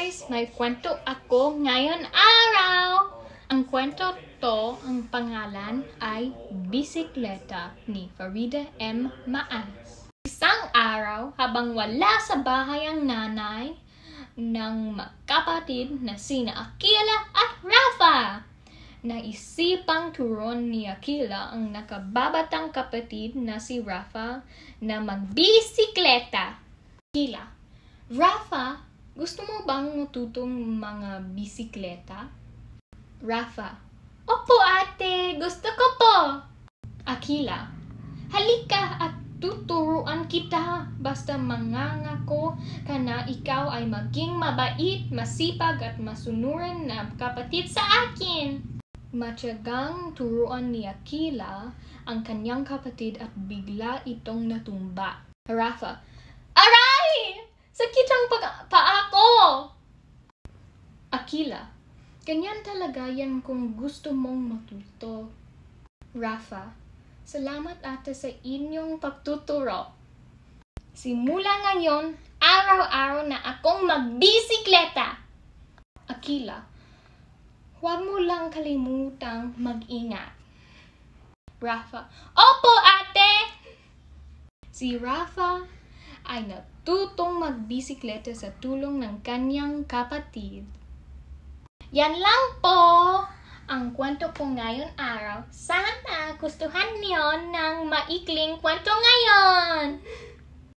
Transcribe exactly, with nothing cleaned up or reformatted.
guys! May kwento ako ngayon araw! Ang kwento to, ang pangalan ay Bisikleta ni Farida M. Maas. Isang araw, habang wala sa bahay ang nanay ng magkapatid na sina Akila at Rafa, naisipang turon ni Akila ang nakababatang kapatid na si Rafa na magbisikleta. Akila: Rafa, gusto mo bang matutong mga bisikleta? Rafa: Opo ate, gusto ko po. Akila: Halika at tuturuan kita, basta mangangako ka na ikaw ay maging mabait, masipag at masunuran na kapatid sa akin. Matyagang turuan ni Akila ang kanyang kapatid at bigla itong natumba. Rafa: Aray! Sakit ang paa ko! Akila: Ganyan talaga yan kung gusto mong matuto. Rafa: Salamat ate sa inyong pagtuturo. Simula ngayon, araw-araw na akong magbisikleta. Akila: Huwag mo lang kalimutang mag-ingat. Rafa: Opo ate! Si Rafa ay natutong magbisikleta sa tulong ng kanyang kapatid. Yan lang po ang kwento ko ngayon araw. Sana gustuhan niyo ng maikling kwento ngayon.